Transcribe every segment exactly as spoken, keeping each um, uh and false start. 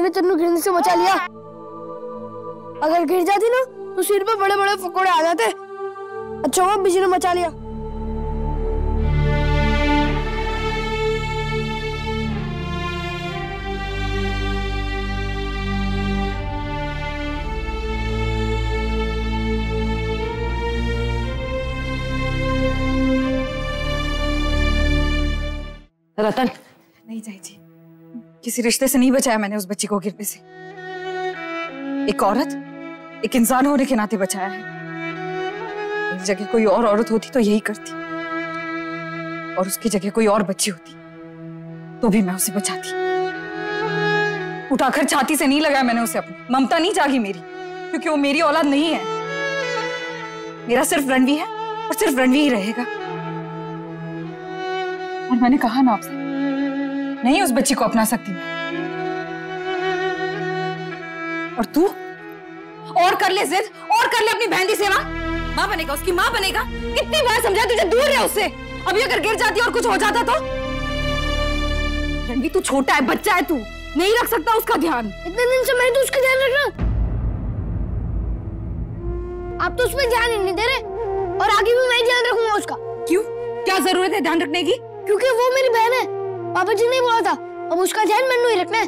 ने तन्नू गिरने से बचा लिया। अगर गिर जाती ना तो सिर पे बड़े बड़े फकोड़े आ जाते। अच्छा हुआ बिजी ने बचा लिया। रतन, नहीं चाची जी, किसी रिश्ते से नहीं बचाया मैंने उस बच्ची को गिरने से। एक औरत, एक इंसान होने के नाते बचाया है। मेरी जगह कोई और औरत होती तो यही करती, और उसकी जगह कोई और बच्ची होती तो भी मैं उसे बचाती। उठाकर छाती से नहीं लगाया मैंने उसे अपनी। ममता नहीं जागी मेरी, क्योंकि वो मेरी औलाद नहीं है। मेरा सिर्फ रणवी है और सिर्फ रणवी ही रहेगा। और मैंने कहा ना आपसे, नहीं उस बच्ची को अपना सकती मैं। और तू और कर ले जिद, और कर ले अपनी बहन की सेवा। माँ बनेगा, उसकी माँ बनेगा। कितनी बार समझाया तुझे, दूर रहे उससे। अभी अगर गिर जाती और कुछ हो जाता तो? रणवी तू छोटा है, बच्चा है, तू नहीं रख सकता उसका ध्यान। इतने दिन से मैं तो उसका ध्यान रख रहा हूं। आप तो उस पर ध्यान ही नहीं दे रहे, और आगे भी मैं ध्यान रखूंगा उसका। क्यों? क्या जरूरत है ध्यान रखने की? क्योंकि वो मेरी बहन है। पापा जी ने बोला था, अब उसका ध्यान मैंने ही रखना है।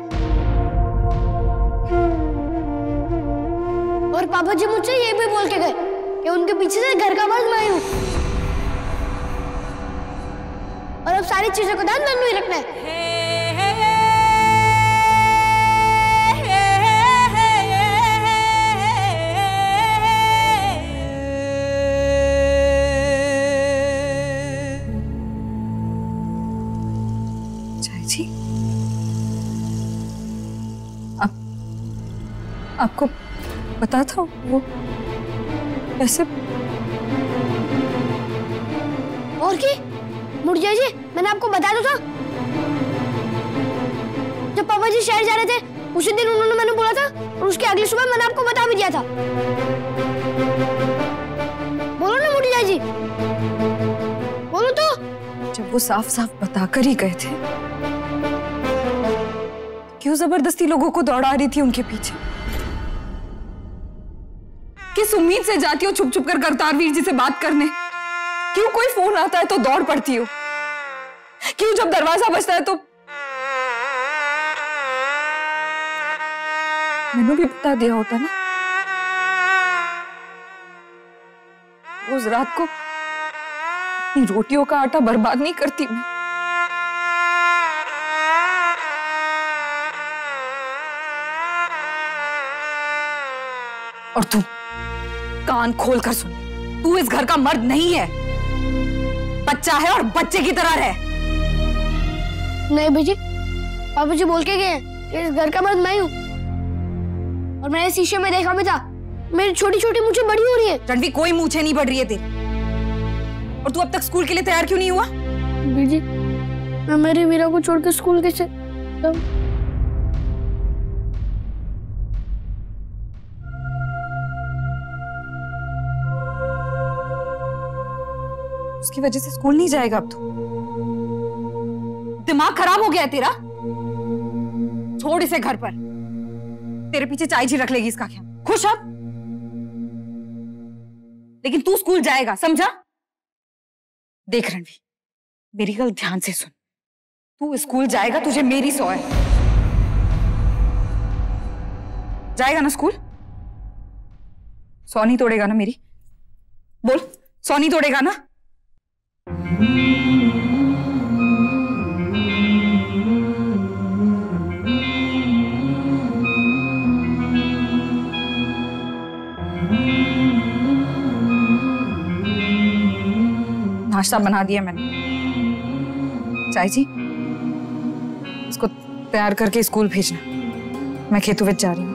और पापा जी मुझसे ये भी बोल के गए कि उनके पीछे से घर का मर्द मैं हूँ, और अब सारी चीजों का ध्यान मैंने ही रखना है। जी, आप, आपको पता था वो ऐसे? और की मुर्जा जी, मैंने आपको बताया तो था। जब पापा जी शहर जा रहे थे उसी दिन उन्होंने मैंने बोला था, और उसके अगली सुबह मैंने आपको बता भी दिया था। बोलो ना मुर्जा जी, बोलो तो। जब वो साफ साफ बताकर ही गए थे, क्यों जबरदस्ती लोगों को दौड़ा रही थी उनके पीछे? किस उम्मीद से जाती हो छुप छुप कर करतारवीर जी से बात करने? क्यों कोई फोन आता है तो दौड़ पड़ती हो? क्यों जब दरवाजा बजता है तो? मैंने भी बता दिया होता ना, उस रात को अपनी रोटियों का आटा बर्बाद नहीं करती मैं। और तू कान खोल कर सुन, तू इस घर का मर्द नहीं है, बच्चा है और बच्चे की तरह रहे। नहीं बेटी, पापा जी बोल के गए कि इस घर का मर्द मैं हूँ, और मैंने शीशे में देखा भी था, मेरी छोटी छोटी मूंछें बड़ी हो रही है। रणवी, कोई मूंछें नहीं बढ़ रही है तेरी। और तू अब तक स्कूल के लिए तैयार क्यों नहीं हुआ? बीजी, मैं मेरी वीरा को छोड़ के स्कूल कैसे? तो... उसकी वजह से स्कूल नहीं जाएगा अब तो? दिमाग खराब हो गया है तेरा? छोड़ इसे घर पर, तेरे पीछे चाय जी रख लेगी इसका ख्याल। खुश अब? लेकिन तू स्कूल जाएगा, समझा? देख रणवी, मेरी गल ध्यान से सुन, तू स्कूल जाएगा, तुझे मेरी सौ है। जाएगा ना स्कूल? सौ नहीं तोड़ेगा ना मेरी? बोल, सौ नहीं तोड़ेगा ना? नाश्ता बना दिया मैंने। चाय जी, इसको तैयार करके स्कूल भेजना। मैं खेतों में जा रही हूँ।